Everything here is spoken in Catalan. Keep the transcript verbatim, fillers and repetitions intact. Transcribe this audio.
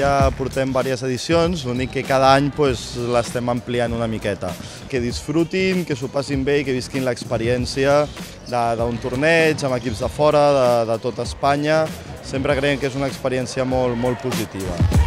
ja portem diverses edicions, l'únic que cada any pues, l'estem ampliant una miqueta. Que disfrutin, que s'ho passin bé i que visquin l'experiència d'un torneig amb equips de fora, de, de tota Espanya. Sempre creiem que és una experiència molt, molt positiva.